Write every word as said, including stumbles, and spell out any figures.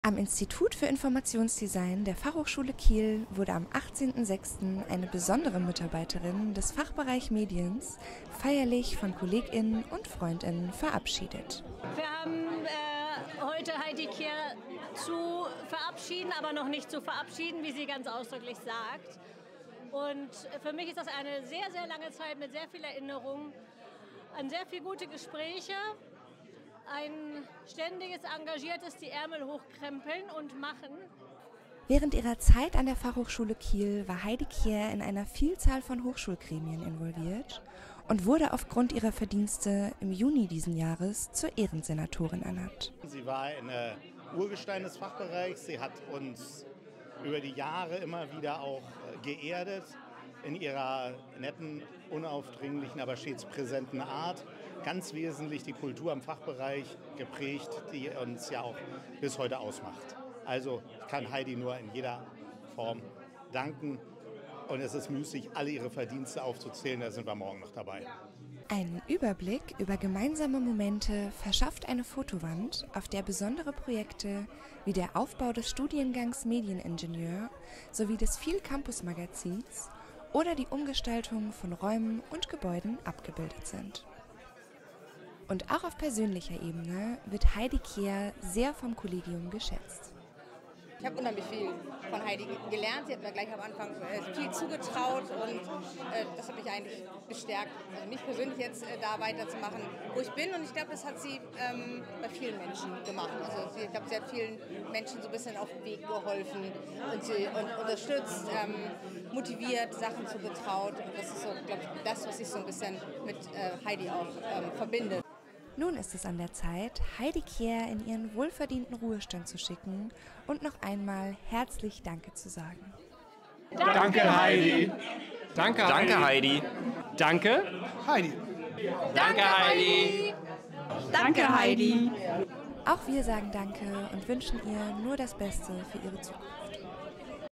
Am Institut für Informationsdesign der Fachhochschule Kiel wurde am achtzehnten sechsten eine besondere Mitarbeiterin des Fachbereichs Mediens feierlich von KollegInnen und FreundInnen verabschiedet. Wir haben äh, heute Heidi Kjær zu verabschieden, aber noch nicht zu verabschieden, wie sie ganz ausdrücklich sagt. Und für mich ist das eine sehr, sehr lange Zeit mit sehr viel Erinnerung, an sehr viele gute Gespräche. Ein ständiges, engagiertes die Ärmel hochkrempeln und machen. Während ihrer Zeit an der Fachhochschule Kiel war Heidi Kjær in einer Vielzahl von Hochschulgremien involviert und wurde aufgrund ihrer Verdienste im Juni diesen Jahres zur Ehrensenatorin ernannt. Sie war ein Urgestein des Fachbereichs. Sie hat uns über die Jahre immer wieder auch geerdet in ihrer netten, unaufdringlichen, aber stets präsenten Art. Ganz wesentlich die Kultur im Fachbereich geprägt, die uns ja auch bis heute ausmacht. Also ich kann Heidi nur in jeder Form danken und es ist müßig, alle ihre Verdienste aufzuzählen, da sind wir morgen noch dabei. Einen Überblick über gemeinsame Momente verschafft eine Fotowand, auf der besondere Projekte wie der Aufbau des Studiengangs Medieningenieur sowie des Viel-Campus-Magazins oder die Umgestaltung von Räumen und Gebäuden abgebildet sind. Und auch auf persönlicher Ebene wird Heidi Kjær sehr vom Kollegium geschätzt. Ich habe unheimlich viel von Heidi gelernt. Sie hat mir gleich am Anfang viel zugetraut und äh, das hat mich eigentlich bestärkt, also mich persönlich jetzt äh, da weiterzumachen, wo ich bin. Und ich glaube, das hat sie ähm, bei vielen Menschen gemacht. Also sie, ich glaube, sie hat vielen Menschen so ein bisschen auf den Weg geholfen und sie und unterstützt, ähm, motiviert, Sachen zugetraut. Und das ist so, glaube ich, das, was ich so ein bisschen mit äh, Heidi auch ähm, verbinde. Nun ist es an der Zeit, Heidi Kjær in ihren wohlverdienten Ruhestand zu schicken und noch einmal herzlich Danke zu sagen. Danke, Heidi. Danke, Heidi. Danke, Heidi. Danke, Heidi. Danke, Heidi. Danke, Heidi. Auch wir sagen Danke und wünschen ihr nur das Beste für ihre Zukunft.